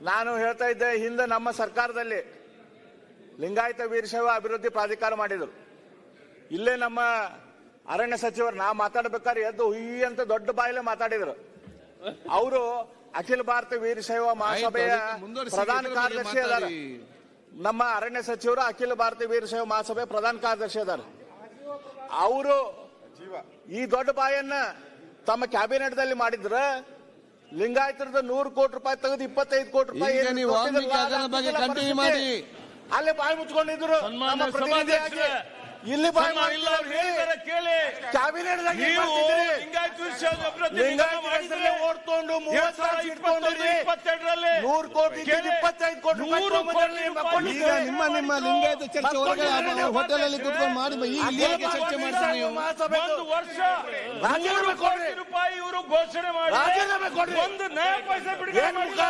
ನಾನು ಹೇಳ್ತಾ ಇದ್ದೆ, ಹಿಂದೆ ನಮ್ಮ ಸರ್ಕಾರದಲ್ಲಿ ಲಿಂಗಾಯತ ವೀರಶೈವ ಅಭಿವೃದ್ಧಿ ಪ್ರಾಧಿಕಾರ ಮಾಡಿದರು. ಇಲ್ಲೇ ನಮ್ಮ ಅರಣ್ಯ ಸಚಿವರು ನಾ ಮಾತಾಡ್ಬೇಕಾದ್ರೆ ಎದ್ದು ಹುಯಿ ಅಂತ ದೊಡ್ಡ ಬಾಯಿಲೆ ಮಾತಾಡಿದ್ರು. ಅವರು ಅಖಿಲ ಭಾರತ ವೀರಶೈವ ಮಹಾಸಭೆಯ ಪ್ರಧಾನ ಕಾರ್ಯದರ್ಶಿ ಅದಾರ. ನಮ್ಮ ಅರಣ್ಯ ಸಚಿವರು ಅಖಿಲ ಭಾರತ ವೀರಶೈವ ಮಹಾಸಭೆ ಪ್ರಧಾನ ಕಾರ್ಯದರ್ಶಿ ಅದಾರ. ಅವರು ಈ ದೊಡ್ಡ ಬಾಯನ್ನ ತಮ್ಮ ಕ್ಯಾಬಿನೆಟ್ ದಲ್ಲಿ ಮಾಡಿದ್ರ ಲಿಂಗಾಯತರದ 100 ಕೋಟಿ ರೂಪಾಯಿ ತೆಗೆದು 25 ಕೋಟಿ ರೂಪಾಯಿ ಅಲ್ಲಿ ಬಾಯಿ ಮುಚ್ಕೊಂಡಿದ್ರು. ಇಲ್ಲಿ ಬಾಯಿ ಕ್ಯಾಬಿನೆಟ್ ಓಡ್ಕೊಂಡು 100 ಕೋಟಿ 25 ಕೋಟಿ ಈಗ ನಿಮ್ಮ ಲಿಂಗಾಯತ ಚರ್ಚೆ ಹೊರಗಡೆ ಹೋಟೆಲ್ ಅಲ್ಲಿ ಕುತ್ಕೊಂಡು ಮಾಡಿ ಈಗ ಚರ್ಚೆ ಮಾಡ್ತಾರೆ. ನೀವು 1 ವರ್ಷ 100 ಕೋಟಿ ರೂಪಾಯಿ ಇವರು ಘೋಷಣೆ ಮಾಡಿ ಒಂದು ನಯ ಪೈಸೆ ಬಿಡುಗಡೆ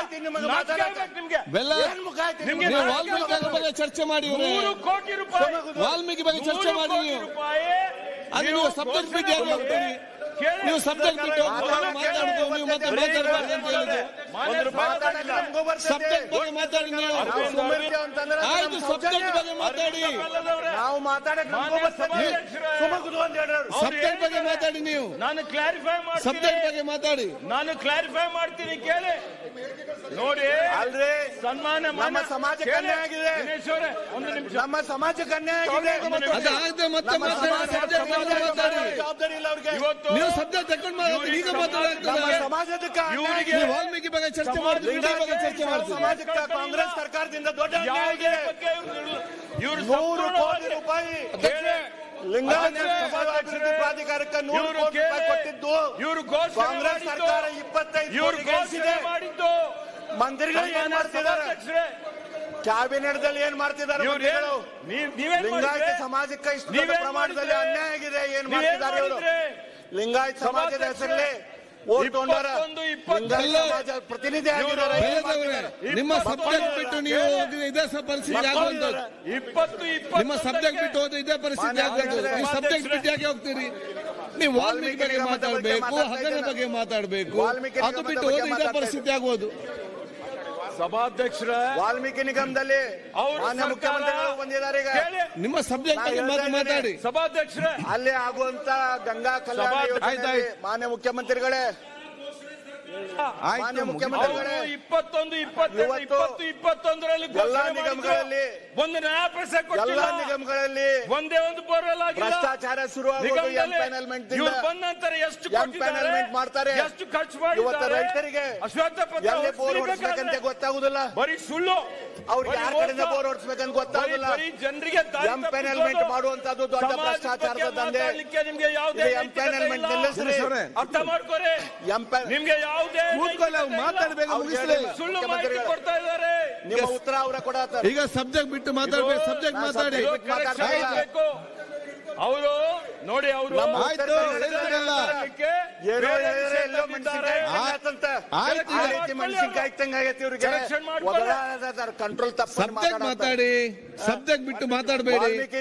ವಾಲ್ಮೀಕಿ ಬಗ್ಗೆ ಚರ್ಚೆ ಮಾಡಿ. 100 ಕೋಟಿ ರೂಪಾಯಿ ವಾಲ್ಮೀಕಿ ಬಗ್ಗೆ ಚರ್ಚೆ ಮಾಡಿ. ಅದು ನೀವು ಸಬ್ಜೆಕ್ಟ್ ಬಿಟ್ಟು ಹೋಗ್ತೀರಿ. ನೀವು ಸಬ್ಜೆಕ್ಟ್ ಬಿಟ್ಟು ಮಾತಾಡುದು ನೀವು ಮತ್ತೆ ಮಾತಾಡಬಾರ್ದು ಅಂತ ಹೇಳಿದ್ರು. ಸಬ್ಜೆಕ್ಟ್ ಬಗ್ಗೆ ಮಾತಾಡಿ. ನೀವು ಆಯ್ತು, ಸಬ್ಜೆಕ್ಟ್ ಬಗ್ಗೆ ಮಾತಾಡಿ. ನಾವು ಸಬ್ಜೆಕ್ಟ್ ಬಗ್ಗೆ ಮಾತಾಡಿ. ನೀವು ನಾನು ಕ್ಲಾರಿಫೈ ಮಾಡ್ತೀನಿ. ಸಬ್ಜೆಕ್ಟ್ ಬಗ್ಗೆ ಮಾತಾಡಿ. ನಾನು ಕ್ಲಾರಿಫೈ ಮಾಡ್ತೀನಿ, ಕೇಳಿ. ನೋಡಿ ಅಲ್ರಿ, ಸನ್ಮಾನ ನಮ್ಮ ಸಮಾಜಕ್ಕೆ ಅನ್ಯಾಯ ಆಗಿದೆ. ಒಂದು ನಿಮಿಷ, ನಮ್ಮ ಸಮಾಜಕ್ಕೆ ಅನ್ಯಾಯ ಆಗಿದೆ. ಅದಾಗದೆ ಮತ್ತೆ ಜವಾಬ್ದಾರಿ ಇಲ್ಲ ಅವ್ರಿಗೆ. ನೀವು ಸಬ್ಜೆಕ್ಟ್ ತಗೊಂಡು ಮಾತಾಡಿ. ಈಗ ಮಾತಾಡೋದು ಸಮಾಜಕ್ಕೆ ವಾಲ್ಮೀಕಿ ಬಗ್ಗೆ ಚರ್ಚೆ ಮಾಡ್ತೀವಿ. ಬಗ್ಗೆ ಚರ್ಚೆ ಮಾಡ್ತೀವಿ. ಸಮಾಜಕ್ಕೆ ಕಾಂಗ್ರೆಸ್ ಸರ್ಕಾರದಿಂದ ದೊಡ್ಡ ಅನ್ಯಾಯ ಆಗಿದೆ. 100 ಕೋಟಿ ರೂಪಾಯಿ ಲಿಂಗಾಯತ ಅಭಿವೃದ್ಧಿ ಪ್ರಾಧಿಕಾರಕ್ಕೆ 100 ಕೋಟಿ ರೂಪಾಯಿ ಕೊಟ್ಟಿದ್ದು ಕಾಂಗ್ರೆಸ್ ಸರ್ಕಾರ 25 ಕೋಟಿ ಮಾಡಿದ್ದು. ಮಂತ್ರಿಗಳು ಏನ್ ಮಾಡ್ತಿದ್ದಾರೆ? ಕ್ಯಾಬಿನೆಟ್ ದಲ್ಲಿ ಏನ್ ಮಾಡ್ತಿದ್ದಾರೆ? ಲಿಂಗಾಯತ ಸಮಾಜಕ್ಕೆ ಇಷ್ಟು ದೊಡ್ಡ ಪ್ರಮಾಣದಲ್ಲಿ ಅನ್ಯಾಯ ಆಗಿದೆ. ಏನ್ ಮಾಡ್ತಿದ್ದಾರೆ ಇವರು? ಲಿಂಗಾಯತ ಸಮಾಜದ ಹೆಸರಲ್ಲಿ ಪ್ರತಿನಿಧಿ ಆಗಿದ್ದಾರೆ. ನಿಮ್ಮ ಸಬ್ಜೆಕ್ಟ್ ಬಿಟ್ಟು ನೀವು ಇದೇ ಪರಿಸ್ಥಿತಿ ಆಗುವಂತ. ನಿಮ್ಮ ಸಬ್ಜೆಕ್ಟ್ ಬಿಟ್ಟು ಹೋದ್ರೆ ಇದೇ ಪರಿಸ್ಥಿತಿ ಆಗುವಂತ. ನೀವು ಸಬ್ಜೆಕ್ಟ್ ಬಿಟ್ಟು ಯಾಕೆ ಹೋಗ್ತೀರಿ? ನೀವು ವಾಲ್ಮೀಕಿ ಬಗ್ಗೆ ಮಾತಾಡಬೇಕು, ಹಗರಣ ಬಗ್ಗೆ ಮಾತಾಡಬೇಕು. ಅದು ಬಿಟ್ಟು ಹೋದ್ರೆ ಇದೇ ಪರಿಸ್ಥಿತಿ ಆಗುವುದು. ಸಭಾಧ್ಯಕ್ಷರ ವಾಲ್ಮೀಕಿ ನಿಗಮದಲ್ಲಿ ಮಾನ್ಯ ಮುಖ್ಯಮಂತ್ರಿಗಳು ಬಂದಿದ್ದಾರೆ. ಈಗ ನಿಮ್ಮ ಸಬ್ಜೆಕ್ಟ್ ಬಗ್ಗೆ ಮಾತಾಡಿ. ಸಭಾಧ್ಯಕ್ಷರ ಅಲ್ಲಿ ಆಗುವಂತ ಗಂಗಾ ಕಲ್ಯಾಣ ಯೋಜನೆ ಮಾನ್ಯ ಮುಖ್ಯಮಂತ್ರಿಗಳೇ, ಮಾನ್ಯ ಮುಖ್ಯಮಂತ್ರಿಗಳೇ 21ರಲ್ಲಿ ಎಲ್ಲಾ ನಿಗಮಗಳಲ್ಲಿ ಒಂದು ನ್ಯಾಯ ಪೈಸೆ ಕೊಟ್ಟಿಲ್ಲ. ಎಲ್ಲಾ ನಿಗಮಗಳಲ್ಲಿ ಒಂದೇ ಒಂದು ಬೋರ್ವೆಲ್ ಆಗಿಲ್ಲ. ಭ್ರಷ್ಟಾಚಾರ ಶುರುವಾಗುವುದು ಎಂಪ್ಯಾನಲ್ಮೆಂಟ್ ಬಂದಂತರ ಎಷ್ಟು ಎಂಪ್ಯಾನಲ್ಮೆಂಟ್ ಮಾಡ್ತಾರೆ. ಎಷ್ಟು ಖರ್ಚು ಮಾಡಿದ್ದಾರೆ? ಇವತ್ತು ರೈತರಿಗೆ ಎಲ್ಲಿ ಬೋರ್ ಹೊಡಿಸ್ಬೇಕಂತ ಗೊತ್ತಾಗುದಿಲ್ಲ. ಬರೀ ಸುಳ್ಳು. ಅವ್ರಿಗೆ ಯಾರ ಕಡೆಯಿಂದ ಬೋರ್ ಹೊಡಿಸ್ಬೇಕಂತ ಗೊತ್ತಾಗುದಿಲ್ಲ. ಜನರಿಗೆ ಎಂಪ್ಯಾನಲ್ಮೆಂಟ್ ಮಾಡುವಂತದ್ದು ದೊಡ್ಡ ಭ್ರಷ್ಟಾಚಾರದ ದಂಧೆ. ನಿಮ್ಗೆ ಯಾವುದೇ ಎಂಪ್ಯಾನಲ್ಮೆಂಟ್ ನಿಲ್ಲಿಸ್ರಿ. ಅರ್ಥ ಮಾಡ್ಕೊರಿ. ನಿಮ್ಗೆ ಯಾವುದೇ ಮಾತಾಡಬೇಕು. ಸುಳ್ಳು ಮಾಹಿತಿ ಕೊಡ್ತಾ ಇದ್ದಾರೆ. ನಿಮ್ಮ ಉತ್ತರ ಅವರ ಕೊಡತಾರೆ. ಈಗ ಸಬ್ಜೆಕ್ಟ್ ಬಿಟ್ಟು ಮಾತಾಡ್ಬೇಕು. ಸಬ್ಜೆಕ್ಟ್ ಮಾತಾಡಿ. ಅವರು ನೋಡಿ, ಅವರು ಮೆಣಸಿನ್ಕಾಯಿ ತಂಗಾಗೈತಿ ಇವ್ರಿಗೆ. ಕಂಟ್ರೋಲ್ ತಪ್ಪ ಸಬ್ಜೆಕ್ಟ್ ಮಾತಾಡಿ. ಸಬ್ಜೆಕ್ಟ್ ಬಿಟ್ಟು ಮಾತಾಡಬೇಡಿ.